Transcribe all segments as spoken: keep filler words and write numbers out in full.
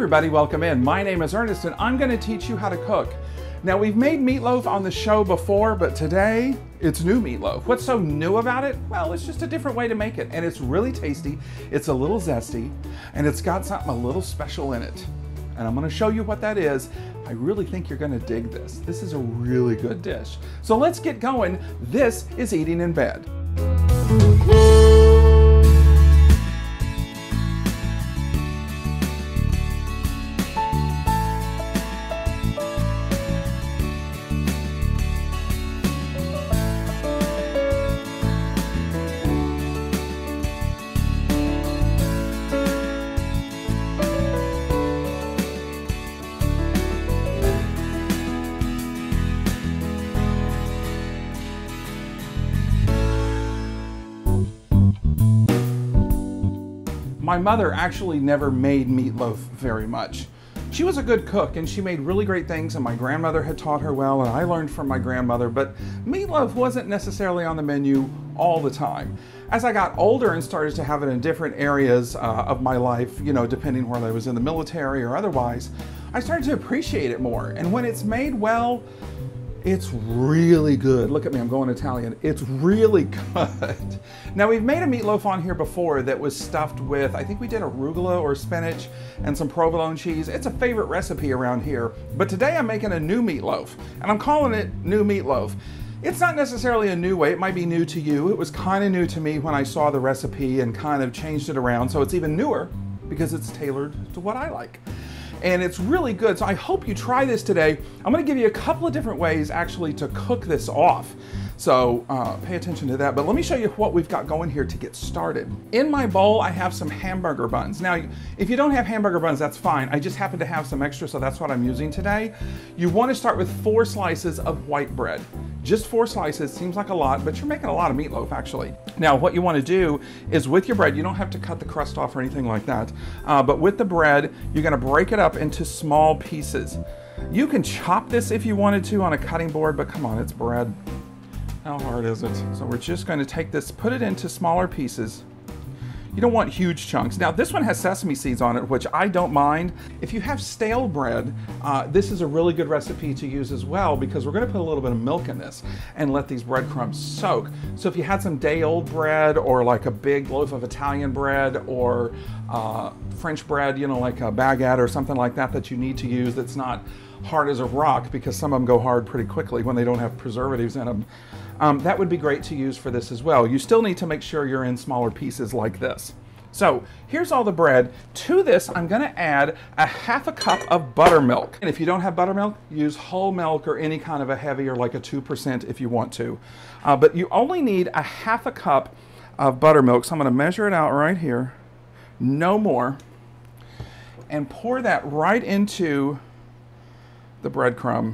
everybody, welcome in. My name is Ernest and I'm going to teach you how to cook. Now, we've made meatloaf on the show before, but today it's new meatloaf. What's so new about it? Well, it's just a different way to make it, and it's really tasty, it's a little zesty, and it's got something a little special in it. And I'm going to show you what that is. I really think you're going to dig this. This is a really good dish. So let's get going. This is Eating in Bed. My mother actually never made meatloaf very much. She was a good cook and she made really great things, and my grandmother had taught her well, and I learned from my grandmother, but meatloaf wasn't necessarily on the menu all the time. As I got older and started to have it in different areas uh, of my life, you know, depending whether I was in the military or otherwise, I started to appreciate it more. And when it's made well, it's really good. Look at me, I'm going Italian. It's really good. Now, we've made a meatloaf on here before that was stuffed with, I think we did arugula or spinach and some provolone cheese. It's a favorite recipe around here. But today I'm making a new meatloaf, and I'm calling it new meatloaf. It's not necessarily a new way. It might be new to you. It was kind of new to me when I saw the recipe and kind of changed it around. So it's even newer because it's tailored to what I like. And it's really good, so I hope you try this today. I'm going to give you a couple of different ways actually to cook this off. So uh, pay attention to that, but let me show you what we've got going here to get started. In my bowl, I have some hamburger buns. Now, if you don't have hamburger buns, that's fine. I just happen to have some extra, so that's what I'm using today. You want to start with four slices of white bread. Just four slices, seems like a lot, but you're making a lot of meatloaf actually. Now, what you want to do is with your bread, you don't have to cut the crust off or anything like that, uh, but with the bread, you're going to break it up into small pieces. You can chop this if you wanted to on a cutting board, but come on, it's bread. How hard is it? So we're just going to take this, put it into smaller pieces. You don't want huge chunks. Now, this one has sesame seeds on it, which I don't mind. If you have stale bread, uh, this is a really good recipe to use as well, because we're going to put a little bit of milk in this and let these breadcrumbs soak. So if you had some day-old bread, or like a big loaf of Italian bread, or uh, French bread, you know, like a baguette or something like that that you need to use that's not hard as a rock, because some of them go hard pretty quickly when they don't have preservatives in them. Um, that would be great to use for this as well. You still need to make sure you're in smaller pieces like this. So here's all the bread. To this, I'm going to add a half a cup of buttermilk. And if you don't have buttermilk, use whole milk or any kind of a heavier, like a two percent if you want to. Uh, but you only need a half a cup of buttermilk. So I'm going to measure it out right here. No more. And pour that right into the breadcrumb,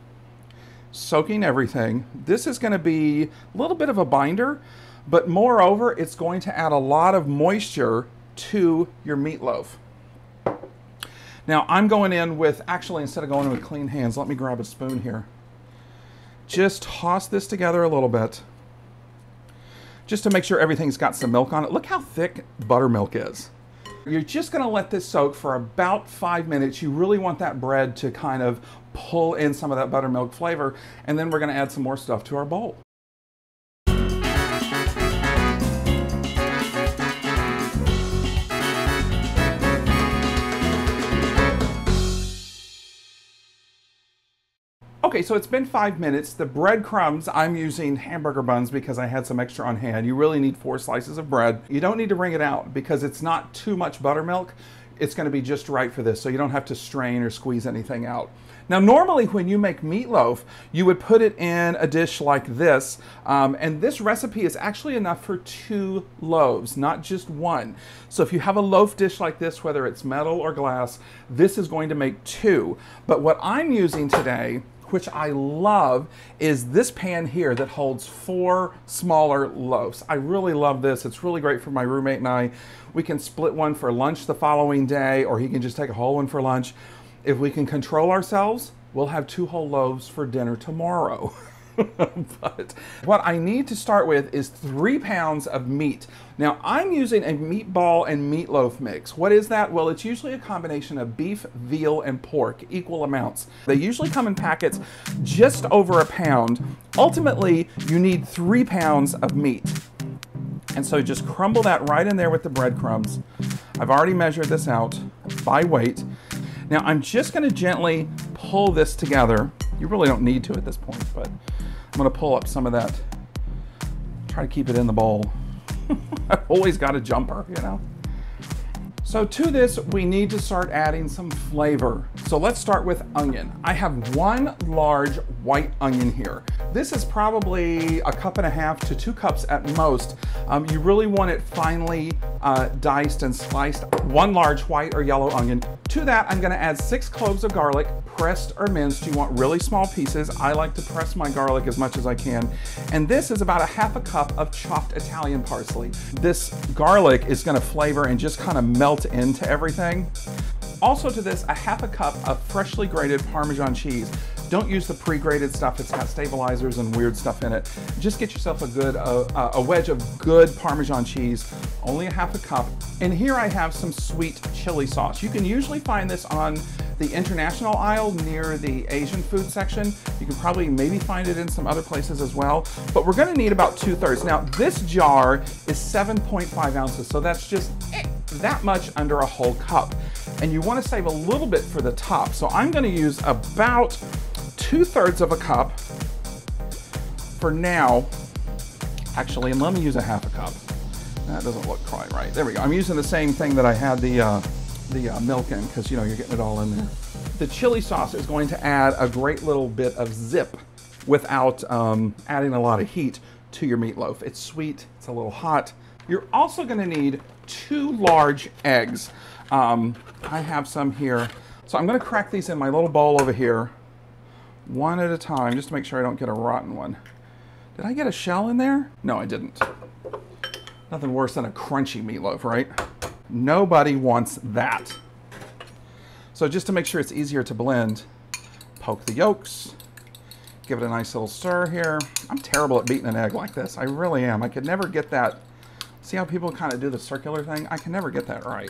soaking everything. This is going to be a little bit of a binder, but moreover, it's going to add a lot of moisture to your meatloaf. Now, I'm going in with, actually, instead of going in with clean hands, let me grab a spoon here. Just toss this together a little bit, just to make sure everything's got some milk on it. Look how thick buttermilk is. You're just going to let this soak for about five minutes. You really want that bread to kind of pull in some of that buttermilk flavor, and then we're going to add some more stuff to our bowl. Okay, so it's been five minutes. The breadcrumbs, I'm using hamburger buns because I had some extra on hand. You really need four slices of bread. You don't need to wring it out because it's not too much buttermilk. It's going to be just right for this, so you don't have to strain or squeeze anything out. Now, normally when you make meatloaf, you would put it in a dish like this, um, and this recipe is actually enough for two loaves, not just one. So if you have a loaf dish like this, whether it's metal or glass, this is going to make two. But what I'm using today, which I love, is this pan here that holds four smaller loaves. I really love this. It's really great for my roommate and I. We can split one for lunch the following day, or he can just take a whole one for lunch. If we can control ourselves, we'll have two whole loaves for dinner tomorrow. But what I need to start with is three pounds of meat. Now I'm using a meatball and meatloaf mix. What is that? Well, it's usually a combination of beef, veal, and pork, equal amounts. They usually come in packets just over a pound. Ultimately, you need three pounds of meat. And so just crumble that right in there with the breadcrumbs. I've already measured this out by weight. Now I'm just gonna gently pull this together. You really don't need to at this point, but I'm gonna pull up some of that. Try to keep it in the bowl. I've always got a jumper, you know? So to this, we need to start adding some flavor. So let's start with onion. I have one large white onion here. This is probably a cup and a half to two cups at most. Um, you really want it finely uh, diced and sliced. One large white or yellow onion. To that, I'm gonna add six cloves of garlic, pressed or minced. You want really small pieces. I like to press my garlic as much as I can. And this is about a half a cup of chopped Italian parsley. This garlic is gonna flavor and just kind of melt into everything. Also to this, a half a cup of freshly grated Parmesan cheese. Don't use the pre-grated stuff. It's got stabilizers and weird stuff in it. Just get yourself a good, uh, a wedge of good Parmesan cheese, only a half a cup. And here I have some sweet chili sauce. You can usually find this on the international aisle near the Asian food section. You can probably maybe find it in some other places as well, but we're gonna need about two thirds. Now this jar is seven point five ounces, so that's just eh, that much under a whole cup. And you wanna save a little bit for the top. So I'm gonna use about two thirds of a cup for now. Actually, and let me use a half a cup. That doesn't look quite right. There we go. I'm using the same thing that I had the uh, the uh, milk in, because you know you're getting it all in there. The chili sauce is going to add a great little bit of zip without um, adding a lot of heat to your meatloaf. It's sweet, it's a little hot. You're also going to need two large eggs. Um, I have some here. So I'm going to crack these in my little bowl over here, one at a time, just to make sure I don't get a rotten one. Did I get a shell in there? No, I didn't. Nothing worse than a crunchy meatloaf, right? Nobody wants that. So just to make sure it's easier to blend, poke the yolks, give it a nice little stir here. I'm terrible at beating an egg like this. I really am. I could never get that. See how people kind of do the circular thing? I can never get that right.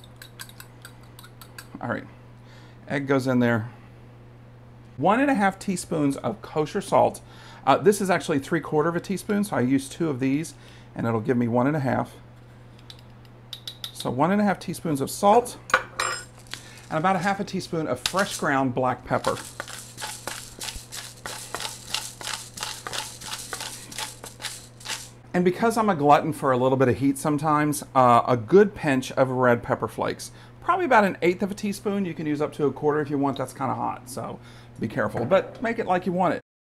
All right, egg goes in there. One and a half teaspoons of kosher salt. Uh, this is actually three quarter of a teaspoon, so I use two of these, and it'll give me one and a half. So one and a half teaspoons of salt, and about a half a teaspoon of fresh ground black pepper. And because I'm a glutton for a little bit of heat sometimes, uh, a good pinch of red pepper flakes. Probably about an eighth of a teaspoon. You can use up to a quarter if you want. That's kind of hot, so be careful. But make it like you want it.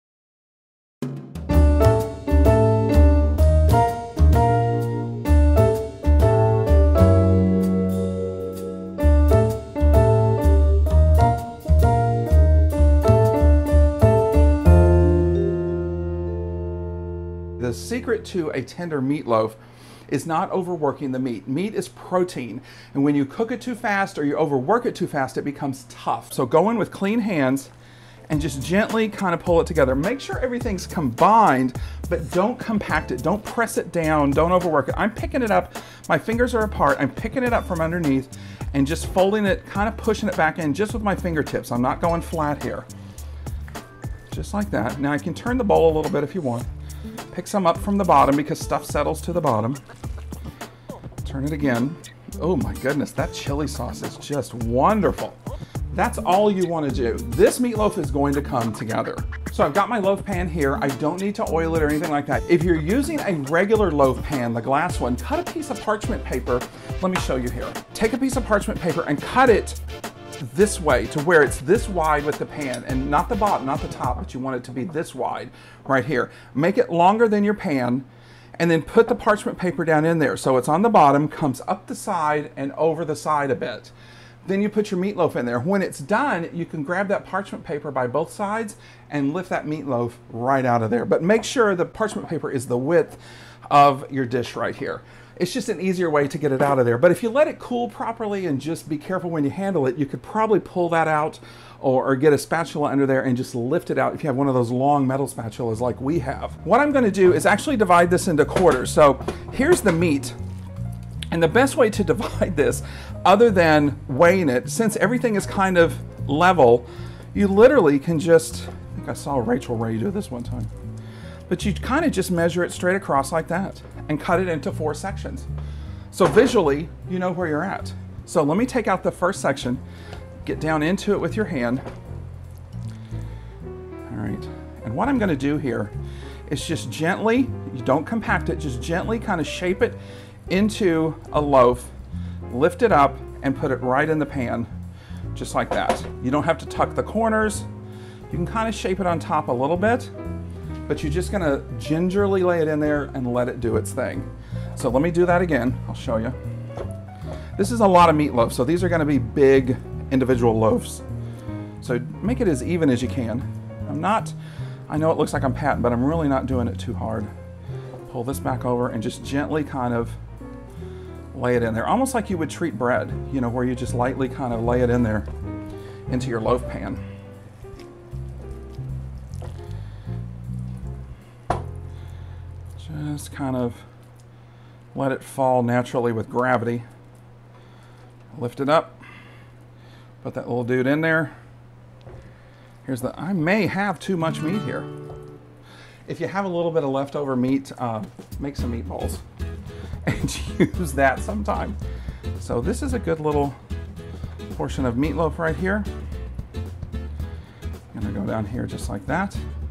The secret to a tender meatloaf is not overworking the meat. Meat is protein, and when you cook it too fast or you overwork it too fast, it becomes tough. So go in with clean hands and just gently kind of pull it together. Make sure everything's combined, but don't compact it. Don't press it down. Don't overwork it. I'm picking it up. My fingers are apart. I'm picking it up from underneath and just folding it, kind of pushing it back in just with my fingertips. I'm not going flat here. Just like that. Now I can turn the bowl a little bit if you want. Pick some up from the bottom because stuff settles to the bottom. Turn it again. Oh my goodness, that chili sauce is just wonderful. That's all you want to do. This meatloaf is going to come together. So I've got my loaf pan here. I don't need to oil it or anything like that. If you're using a regular loaf pan, the glass one, cut a piece of parchment paper. Let me show you here. Take a piece of parchment paper and cut it this way to where it's this wide with the pan, and not the bottom, not the top, but you want it to be this wide right here. Make it longer than your pan, and then put the parchment paper down in there so it's on the bottom, comes up the side and over the side a bit. Then you put your meatloaf in there. When it's done, you can grab that parchment paper by both sides and lift that meatloaf right out of there. But make sure the parchment paper is the width of your dish right here. It's just an easier way to get it out of there. But if you let it cool properly and just be careful when you handle it, you could probably pull that out or, or get a spatula under there and just lift it out if you have one of those long metal spatulas like we have. What I'm going to do is actually divide this into quarters. So here's the meat. And the best way to divide this, other than weighing it, since everything is kind of level, you literally can just, I think I saw Rachel Ray do this one time, but you kind of just measure it straight across like that and cut it into four sections. So visually, you know where you're at. So let me take out the first section, get down into it with your hand. All right, and what I'm gonna do here is just gently, you don't compact it, just gently kind of shape it into a loaf, lift it up and put it right in the pan, just like that. You don't have to tuck the corners. You can kind of shape it on top a little bit, but you're just gonna gingerly lay it in there and let it do its thing. So let me do that again, I'll show you. This is a lot of meatloaf, so these are gonna be big individual loaves. So make it as even as you can. I'm not, I know it looks like I'm patting, but I'm really not doing it too hard. Pull this back over and just gently kind of lay it in there, almost like you would treat bread, you know, where you just lightly kind of lay it in there into your loaf pan. Just kind of let it fall naturally with gravity. Lift it up, put that little dude in there. Here's the, I may have too much meat here. If you have a little bit of leftover meat, uh, make some meatballs and use that sometime. So this is a good little portion of meatloaf right here. I'm gonna go down here just like that.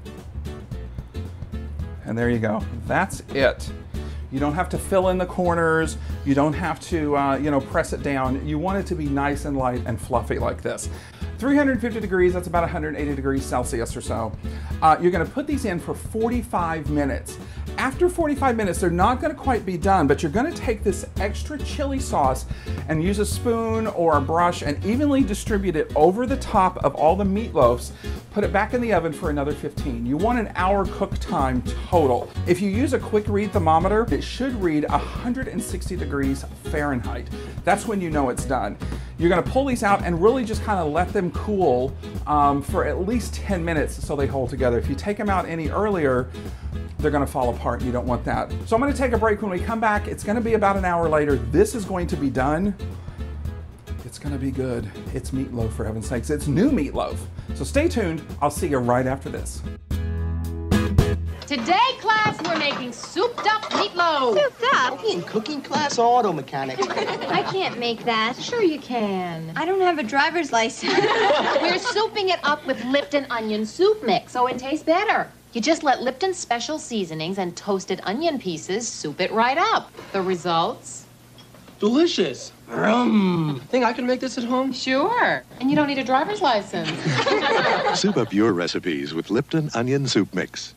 And there you go, that's it. You don't have to fill in the corners. You don't have to, uh, you know, press it down. You want it to be nice and light and fluffy like this. three hundred fifty degrees, that's about one hundred eighty degrees Celsius or so. Uh, you're gonna put these in for forty-five minutes. After forty-five minutes, they're not gonna quite be done, but you're gonna take this extra chili sauce and use a spoon or a brush and evenly distribute it over the top of all the meatloafs. Put it back in the oven for another fifteen. You want an hour cook time total. If you use a quick read thermometer, it should read one hundred sixty degrees Fahrenheit. That's when you know it's done. You're gonna pull these out and really just kind of let them cool um, for at least ten minutes so they hold together. If you take them out any earlier, they're gonna fall apart. You don't want that. So I'm gonna take a break. When we come back, it's gonna be about an hour later. This is going to be done. It's gonna be good. It's meatloaf, for heaven's sakes. It's new meatloaf. So stay tuned. I'll see you right after this. Today, class, we're making souped up meatloaf. Souped up? In cooking class, auto mechanic. I can't make that. Sure you can. I don't have a driver's license. We're souping it up with Lipton onion soup mix so it tastes better. You just let Lipton's special seasonings and toasted onion pieces soup it right up. The results? Delicious. Yum. Think I can make this at home? Sure. And you don't need a driver's license. Soup up your recipes with Lipton Onion Soup Mix.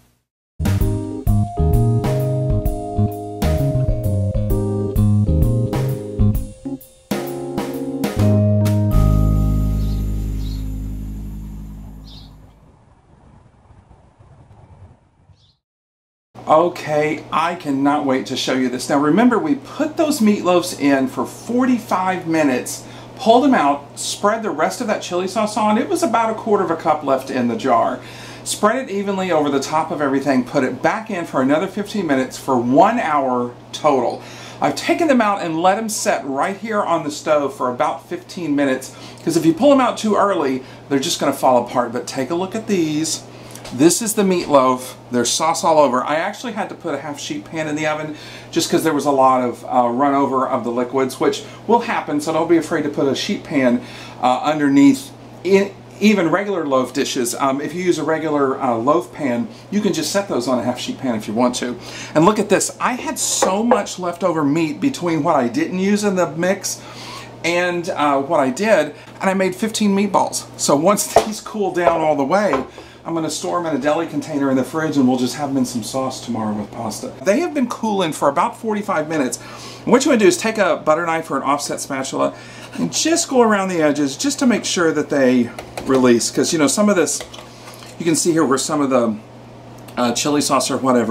Okay, I cannot wait to show you this. Now remember, we put those meatloaves in for forty-five minutes, pulled them out, spread the rest of that chili sauce on. It was about a quarter of a cup left in the jar. Spread it evenly over the top of everything, put it back in for another fifteen minutes for one hour total. I've taken them out and let them set right here on the stove for about fifteen minutes, because if you pull them out too early, they're just gonna fall apart. But take a look at these. This is the meatloaf. There's sauce all over. I actually had to put a half sheet pan in the oven just because there was a lot of uh, run over of the liquids, which will happen, so don't be afraid to put a sheet pan uh, underneath in, even regular loaf dishes. Um, if you use a regular uh, loaf pan, you can just set those on a half sheet pan if you want to. And look at this. I had so much leftover meat between what I didn't use in the mix and uh, what I did, and I made fifteen meatballs. So once these cool down all the way, I'm going to store them in a deli container in the fridge, and we'll just have them in some sauce tomorrow with pasta. They have been cooling for about forty-five minutes. And what you want to do is take a butter knife or an offset spatula and just go around the edges just to make sure that they release. Because, you know, some of this, you can see here where some of the uh, chili sauce or whatever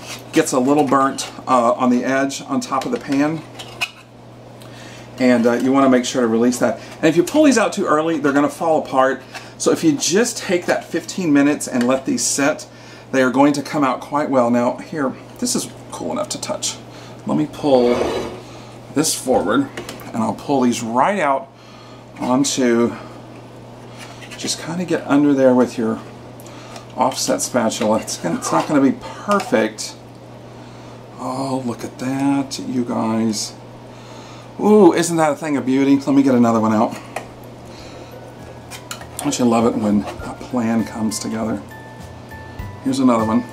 gets a little burnt uh, on the edge on top of the pan. And uh, you want to make sure to release that. And if you pull these out too early, they're going to fall apart. So if you just take that fifteen minutes and let these set, they are going to come out quite well. Now here, this is cool enough to touch. Let me pull this forward, and I'll pull these right out onto, just kind of get under there with your offset spatula. It's, gonna, it's not going to be perfect. Oh, look at that, you guys. Ooh, isn't that a thing of beauty? Let me get another one out. Don't you love it when a plan comes together? Here's another one.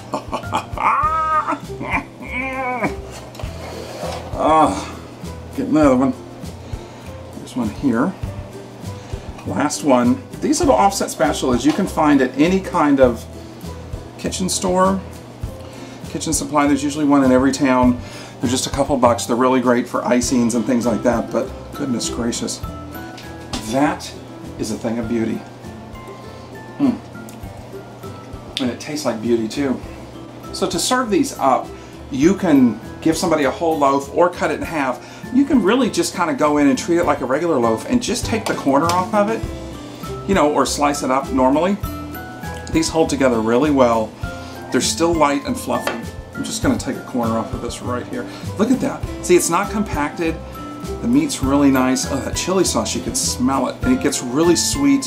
Oh, get another one. There's one here. Last one. These little offset spatulas you can find at any kind of kitchen store, kitchen supply. There's usually one in every town. They're just a couple bucks. They're really great for icings and things like that, but goodness gracious. That is a thing of beauty. Mm. And it tastes like beauty too. So to serve these up, you can give somebody a whole loaf or cut it in half. You can really just kind of go in and treat it like a regular loaf and just take the corner off of it, you know, or slice it up normally. These hold together really well. They're still light and fluffy. I'm just going to take a corner off of this right here. Look at that. See, it's not compacted. The meat's really nice. Oh, that chili sauce, you could smell it. And it gets really sweet.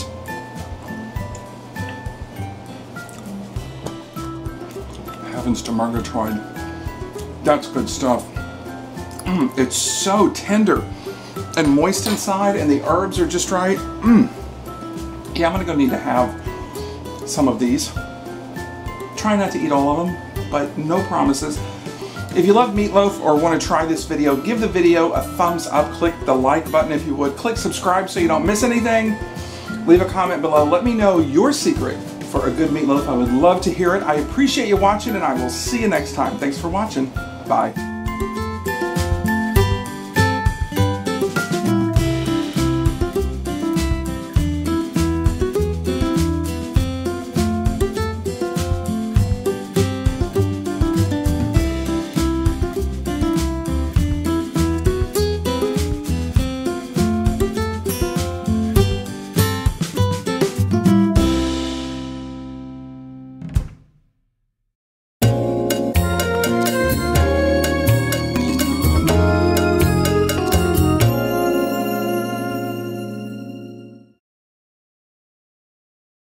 Heavens to Murgatroyd. That's good stuff. Mm, it's so tender and moist inside, and the herbs are just right. Mm. Yeah, I'm going to go need to have some of these. Try not to eat all of them, but no promises. If you love meatloaf or want to try this video, give the video a thumbs up. Click the like button if you would. Click subscribe so you don't miss anything. Leave a comment below. Let me know your secret for a good meatloaf. I would love to hear it. I appreciate you watching, and I will see you next time. Thanks for watching. Bye.